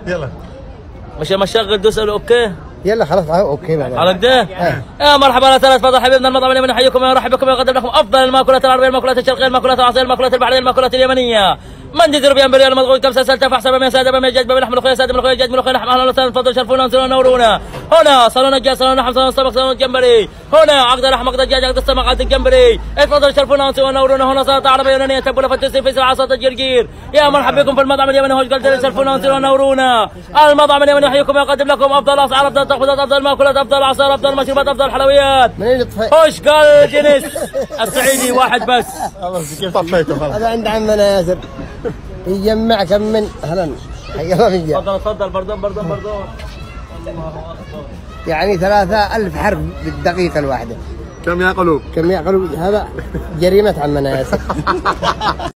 يلا مش مشغل دوس اوكي. يلا خلاص اوكي بعد على كده. يا مرحبا لا ثلاث فضل حبيبنا المطعم اليمني يحييكم ويرحب بكم ويقدم لكم افضل المأكولات العربيه، المأكولات الشرقيه، المأكولات العصريه، المأكولات البحريه، المأكولات اليمنيه. مندي ذربيان بريال مضغوط كبسه سلته فحسه بمية ساده بمية جاج بلحم ملوخيه ساده ملوخيه جاج ملوخيه لحم. اهلا وسهلا تفضلوا شرفونا وانزلونا ونورونا. هنا صالون الدجاج، صالون اللحم، صالون السمك، صالون الجمبري. هنا عقد اللحم، عقد الدجاج، عقد السمك، عقد الجمبري. تفضلوا شرفونا وانزلونا ونورونا. هنا سلطه عربيه يونانيه تبوله فتوسي في عصا الجرجير. يا مرحبا بكم في المطعم اليمني هوش قلت شرفونا وانزلونا ونورونا. المطعم اليمني يحييكم ويقدم لكم افضل اسعار، افضل تخفيضات، افضل مأكولات، افضل عصائر، افضل مشروبات، افضل حلويات. هوش قال جنس السعيدي واحد بس. طفيته خلاص. هذا عند عمنا ياسر يجمع كم من اهلا حي الله من جاء. تفضل بردون. الله اكبر. يعني 3000 حرف بالدقيقة الواحدة. كم يا قلوب؟ كم يعقلوا هذا جريمة عمنا ياسر.